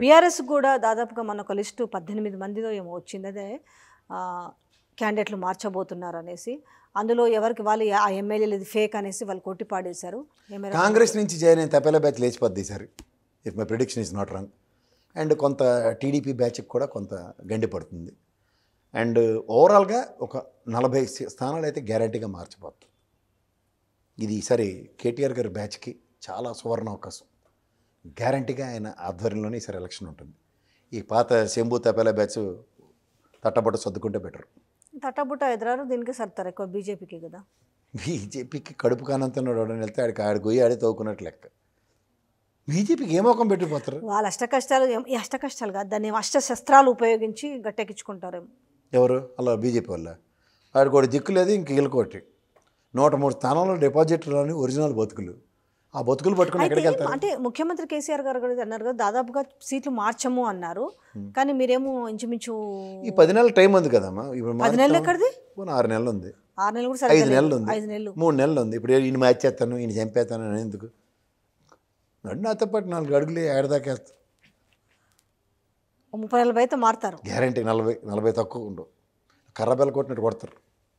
BRS కూడా దాదాపుగా మన ఒక లిస్టు 18 మందిలో ఏమో వచ్చింది. అదే క్యాండిడేట్లు మార్చబోతున్నారు అనేసి, అందులో ఎవరికి వాళ్ళు ఆ ఎమ్మెల్యేలు ఇది ఫేక్ అనేసి వాళ్ళు కొట్టిపాడేశారు. కాంగ్రెస్ నుంచి జాయిన్ అయిన తపేలా బ్యాచ్ లేచిపోద్ది ఈసారి, if my prediction is not wrong. And కొంత టీడీపీ బ్యాచ్కి కూడా కొంత గండి పడుతుంది. అండ్ ఓవరాల్గా ఒక 40 స్థానాలు అయితే గ్యారంటీగా మార్చిపోతుంది. ఇది ఈసారి కేటీఆర్ గారి బ్యాచ్కి చాలా సువర్ణ అవకాశం. గ్యారంటీగా ఆయన ఆధ్వర్యంలోనే ఈసారి ఎలక్షన్ ఉంటుంది. ఈ పాత శంభు తపేలా బ్యాచ్ తట్టబట్ట సర్దుకుంటే బెటర్. తట్టబుట్ట ఎదురారు దీనికి సర్తారు ఎక్కువ బీజేపీకి కదా. బీజేపీకి కడుపు కానంతన్నాడు వెళ్తే ఆడి గొయ్యి ఆడి తవ్వుకున్నట్టు లెక్క. బీజేపీకి ఏ మోకం పెట్టిపోతారు? వాళ్ళు అష్టకష్టాలు కాదు, దాన్ని అష్టశస్త్రాలు ఉపయోగించి గట్టెక్కించుకుంటారేమో. ఎవరు అలా బీజేపీ వల్ల ఆడికి ఒకటి దిక్కు లేదు, ఇంక వీళ్ళకోటి 103 స్థానాల్లో డిపాజిట్లోని ఒరిజినల్ బతుకులు. ఆ బతుకులు పట్టుకుని ఎక్కడికి వెళ్తారు? అంటే ముఖ్యమంత్రి కేసీఆర్ గారు కూడా అన్నారు కదా, దాదాపుగా సీట్లు మార్చము అన్నారు. కానీ మీరేమో ఇంచుమించు ఈ 10 నెలల టైం ఉంది కదమ్మా. ఇప్పుడు 10 నెలలు ఎక్కడిది? 6 నెలలు ఉంది, 6 నెలలు కూడా 5 నెలలు ఉంది, 5 నెలలు 3 నెలలు ఉంది. ఇప్పుడు ఈయన మార్చేస్తాను, ఈయన చంపేస్తాను అని ఎందుకు? నాతో పాటు 4 అడుగులు ఏడదాకా వేస్తాను. 30-40 అయితే మారుతారు గ్యారంటీ. 40 తక్కువ ఉండవు. కర్రబెల్ల కొట్టినట్టు కొడతారు.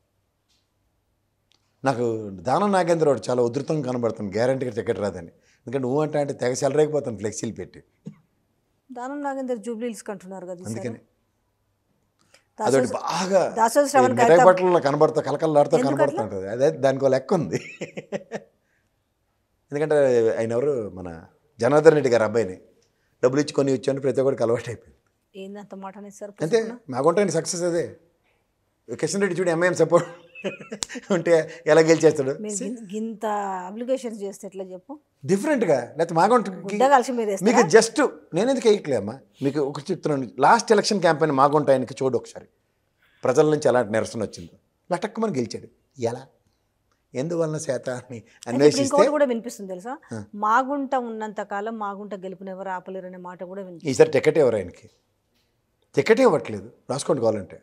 నాకు దానం నాగేంద్ర వాడు చాలా ఉధృతంగా కనబడుతుంది, గ్యారంటీగా టికెట్ రాదని. ఎందుకంటే నువ్వు అంటే తెగ సెలరేకపోతాను ఫ్లెక్సీలు పెట్టి. దానం నాగేందర్ జూబ్లీస్ కంటున్నారు కదా, అందుకని అదొకటి బాగా మిఠాయి బట్టలలో కనబడతా కలకల్లాడుతూ కనబడుతుంటుంది. అదే దానికి ఒక లెక్క ఉంది. ఎందుకంటే ఆయన ఎవరు, మన జనార్దన్ రెడ్డి గారు అబ్బాయిని డబ్బులు ఇచ్చి కొని ఇచ్చాను, ప్రతి ఒక్కరికి అలవాటు అయిపోయింది. ఏందంత మాట అనేది సార్? అంతే, మాకుంటే సక్సెస్ అదే. కిషన్ రెడ్డి చూడు ఎంఐఎం సపోర్ట్ ఉంటే ఎలా గెలిచేస్తాడు? ఇంత అప్లికేషన్స్ చేస్తే ఎట్లా చెప్పు? డిఫరెంట్గా లేకపోతే మాగుంట కలిసి మీకు జస్ట్ నేను ఎందుకు వేయట్లేమ్మా, మీకు ఒకటి చెప్తున్నాను. లాస్ట్ ఎలక్షన్ క్యాంపెయిన్ మాగుంట ఆయనకి చూడు ఒకసారి, ప్రజల నుంచి ఎలాంటి నిరసన వచ్చిందో లటక్కమని గెలిచాడు. ఎలా, ఎందువలన శాతాన్ని అన్వేషిస్తే కూడా వినిపిస్తుంది తెలుసా, మాగుంట ఉన్నంత కాలం మాగుంట గెలుపుని ఎవరు ఆపలేరు అనే మాట కూడా వినిపిస్తుంది. ఈసారి టికెట్ ఎవరు ఆయనకి? టికెటే ఇవ్వట్లేదు, రాసుకోండి కావాలంటే.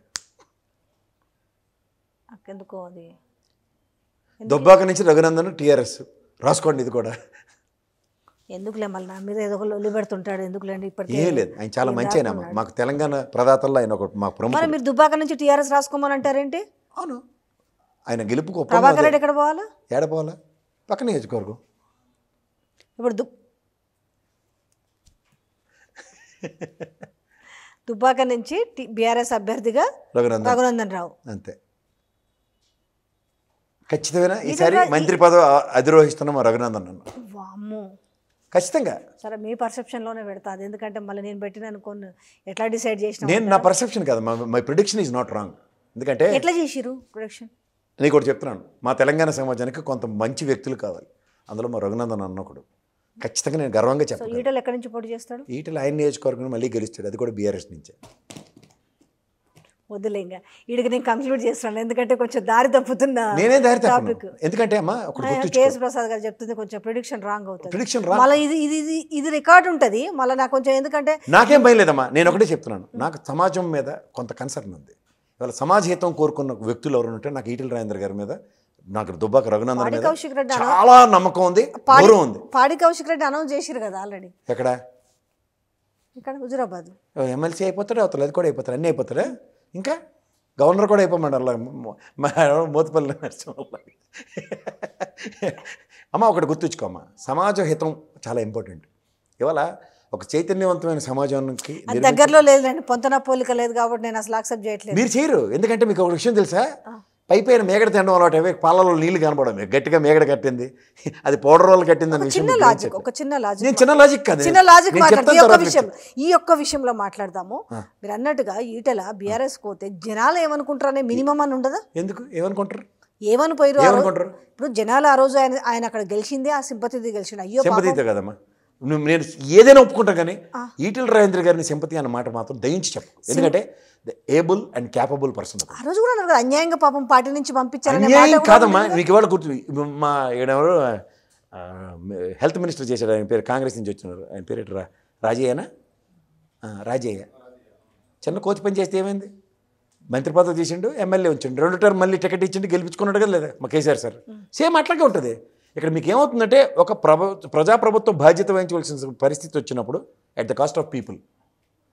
ఎందుకో అది దుబ్బాక నుంచి రఘునందన్ టీఆర్ఎస్ రాసుకోండి. ఇది కూడా ఎందుకులే, మళ్ళీ నా మీద ఏదో లొల్లి పెడుతుంటాడు. ఎందుకులేండి, ఇప్పటికే ఏం లేదు, ఆయన చాలా మంచి ఆయన. మాకు తెలంగాణ ప్రదాతల్లో ఆయన ఒక మాకు ప్రముఖ. మీరు దుబ్బాక నుంచి టీఆర్ఎస్ రాసుకోమని అంటారేంటి? అవును, ఆయన గెలుపుకు ప్రభాకర్ రెడ్డి ఎక్కడ పోవాలా? ఏడ పోవాలా? పక్కన నియోజకవర్గం. ఇప్పుడు దుబ్బాక నుంచి బీఆర్ఎస్ అభ్యర్థిగా రఘునందన్ రావు. అంతే, ఖచ్చితమైన ఈసారి మంత్రి పదవి అధిరోహిస్తున్నాం రఘునందన్ అన్న. వామ్మో, ఖచ్చితంగా. సరే, మీ పర్సెప్షన్లోనే పెడతా అది, ఎందుకంటే మళ్ళీ నేను పెట్టిన అనుకోని ఎట్లా డిసైడ్ చేసిన? నేను నా పర్సెప్షన్ కాదు, my prediction is not wrong. ఎందుకంటే ఎట్లా చేసిరు ప్రొడక్షన్? నీకు ఒకటి చెప్తున్నాను, మా తెలంగాణ సమాజానికి కొంత మంచి వ్యక్తులు కావాలి, అందులో మా రఘునందన్ అన్న ఒకడు. ఖచ్చితంగా నేను గర్వంగా చెప్తాను. ఈటలు ఎక్కడి నుంచి పోటీ చేస్తాడు? ఈటలు ఆయన నియోజకవర్గం మళ్ళీ గెలుస్తాడు, అది కూడా బీఆర్ఎస్ నుంచే. వద్దులే, ఇంకా వీడికి నేను కంక్లూడ్ చేస్తున్నాను, ఎందుకంటే కొంచెం దారి తప్పుతున్నా. నేనే దారి తప్పను, ఎందుకంటే అమ్మా కేఎస్ ప్రసాద్ గారు చెప్తుంది కొంచెం ప్రిడిక్షన్ రాంగ్ అవుతుంది. ప్రిడిక్షన్ మళ్ళీ ఇది రికార్డ్ ఉంటుంది మళ్ళీ నాకు కొంచెం, ఎందుకంటే నాకేం భయం లేదమ్మా. నేను ఒకటే చెప్తున్నాను, నాకు సమాజం మీద కొంత కన్సర్న్ ఉంది. ఇవాళ సమాజ హితం కోరుకున్న వ్యక్తులు ఎవరు ఉంటే నాకు ఈటల రాజేంద్ర గారి మీద, నాకు దుబ్బాక రఘునందన్ మీద చాలా నమ్మకం ఉంది, గౌరవం ఉంది. పాడి కౌశిక్ రెడ్డి అనౌన్స్ చేసిరు కదా ఆల్రెడీ. ఎక్కడ? ఇక్కడ హుజురాబాద్. ఎమ్మెల్సీ అయిపోతాడు, అవతల అది కూడా అయిపోతాడు, అన్నీ అయిపోతారా? ఇంకా గవర్నర్ కూడా అయిపోమండి అలా మోతుపల్లి నరసింహ. అమ్మ ఒకటి గుర్తుంచుకోమ్మా, సమాజ హితం చాలా ఇంపార్టెంట్. ఇవాళ ఒక చైతన్యవంతమైన సమాజానికి దగ్గరలో లేదండి, పొంతన పోలిక లేదు కాబట్టి నేను అసలు యాక్సెప్ట్ చేయట్లేదు. మీరు చేయరు, ఎందుకంటే మీకు ఒక విషయం తెలుసా, పైపైన మేగడ తినడం అలవాటు, పాలలో నీళ్లు కనపడమే, గట్టిగా మేగడ కట్టింది, అది పౌడర్ వాళ్ళు కట్టింది. ఒక చిన్న లాజిక్ కాదు, చిన్న లాజిక్ ఈ ఒక్క విషయంలో మాట్లాడదాము. మీరు అన్నట్టుగా ఈటల బీఆర్ఎస్ పోతే జనాలు ఏమనుకుంటారనే మినిమం అని ఉండదా? ఎందుకు ఏమనుకుంటారు? ఏమనిపోయారు ఇప్పుడు జనాలు? ఆ రోజు ఆయన అక్కడ గెలిచింది ఆ సింపతితో గెలిచింది. అయ్యో సింపతితో కదమ్మా, నేను ఏదైనా ఒప్పుకుంటా, కానీ ఈటల రాజేంద్ర గారిని సింపతి అన్న మాట మాత్రం దయించి చెప్పు. ఎందుకంటే ఏబుల్ అండ్ క్యాపబుల్ పర్సన్. ఆ రోజు కూడా అన్నారు అన్యాయంగా పాపం పార్టీ నుంచి పంపించారు. అన్యాయం కాదమ్మా, మీకు ఇవాళ గుర్తు. మా ఈడెవరు హెల్త్ మినిస్టర్ చేశాడు, ఆయన పేరు కాంగ్రెస్ నుంచి వచ్చినారు, ఆయన పేరు రాజయ్యనా? రాజయ్య. చిన్న కోచి పని చేస్తే ఏమైంది? మంత్రి పదవి చేసిండు, ఎమ్మెల్యే ఉంచండు, 2 టర్మ్ మళ్ళీ టికెట్ ఇచ్చిండు, గెలిపించుకున్నాడు కదా లేదా మా కేసీఆర్ సార్. సేమ్ అట్లాగే ఉంటుంది. ఇక్కడ మీకు ఏమవుతుందంటే, ఒక ప్రజాప్రభుత్వం బాధ్యత వహించవలసిన పరిస్థితి వచ్చినప్పుడు at the cost of people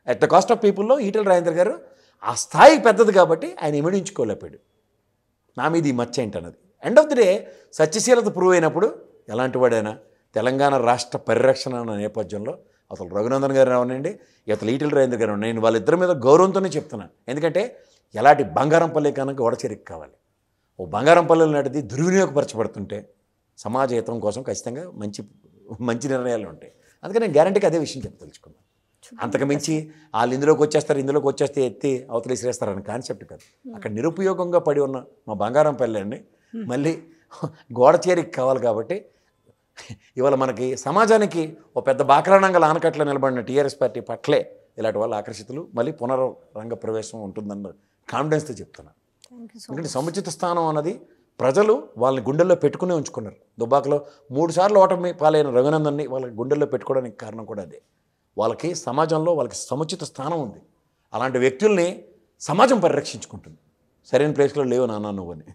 at the cost of పీపుల్లో ఈటెల రాజేందర్ గారు ఆ స్థాయి పెద్దది కాబట్టి ఆయన ఇమిడించుకోలేపాడు. నా మీద ఈ మచ్చ ఏంటన్నది. ఎండ్ ఆఫ్ ది డే సత్యశీలత ప్రూవ్ అయినప్పుడు ఎలాంటి వాడైనా తెలంగాణ రాష్ట్ర పరిరక్షణ అన్న నేపథ్యంలో అసలు రఘునందన్ గారు అవనండి, ఇతను ఈటెల రాజేందర్ గారు నేను వాళ్ళిద్దరి మీద గౌరవంతోనే చెప్తున్నాను. ఎందుకంటే ఎలాంటి బంగారంపల్లి కనుక గొడచెరికి కావాలి. ఓ బంగారంపల్లి నాటిది దుర్వినియోగపరచబడుతుంటే సమాజ హితం కోసం ఖచ్చితంగా మంచి నిర్ణయాలు ఉంటాయి. అందుకని నేను గ్యారంటీకి అదే విషయం తెలుసుకున్నాను. అంతకు మించి వాళ్ళు ఇందులోకి వచ్చేస్తే ఎత్తి అవతల విసిరేస్తారని కాన్సెప్ట్ కాదు. అక్కడ నిరుపయోగంగా పడి ఉన్న మా బంగారంపల్లి అండి మళ్ళీ గోడ చేరికి కావాలి. కాబట్టి ఇవాళ మనకి సమాజానికి ఒక పెద్ద బాక్రానంగల ఆనకట్లో నిలబడిన టీఆర్ఎస్ పార్టీ పట్లే ఇలాంటి వాళ్ళు ఆకర్షితులు మళ్ళీ పునరంగ ప్రవేశం ఉంటుందన్న కాన్ఫిడెన్స్తో చెప్తున్నాను. ఎందుకంటే సముచిత స్థానం అన్నది ప్రజలు వాళ్ళని గుండెల్లో పెట్టుకునే ఉంచుకున్నారు. దుబ్బాకలో 3 సార్లు ఓటమి పాలైన రఘునందన్ని వాళ్ళ గుండెల్లో పెట్టుకోవడానికి కారణం కూడా అదే. వాళ్ళకి సమాజంలో వాళ్ళకి సముచిత స్థానం ఉంది. అలాంటి వ్యక్తుల్ని సమాజం పరిరక్షించుకుంటుంది. సరైన ప్లేస్లో లేవు నాన్న నువ్వని.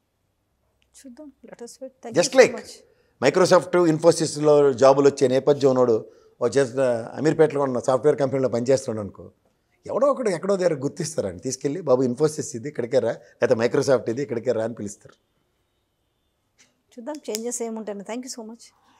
జస్ట్ లైక్ మైక్రోసాఫ్ట్ ఇన్ఫోసిస్లో జాబులు వచ్చే నేపథ్యం ఉన్నాడు జస్ట్ అమీర్పేటలో ఉన్న సాఫ్ట్వేర్ కంపెనీలో పనిచేస్తున్నాడు అనుకో, ఎవడో ఒకడు ఎక్కడో దగ్గర గుర్తిస్తారని తీసుకెళ్ళి బాబు ఇన్ఫోసిస్ ఇది ఇక్కడికే రా, లేకపోతే మైక్రోసాఫ్ట్ ఇది ఇక్కడికే రా అని పిలుస్తారు. చూద్దాం చేంజెస్ ఏముంటాయి. Thank you so much.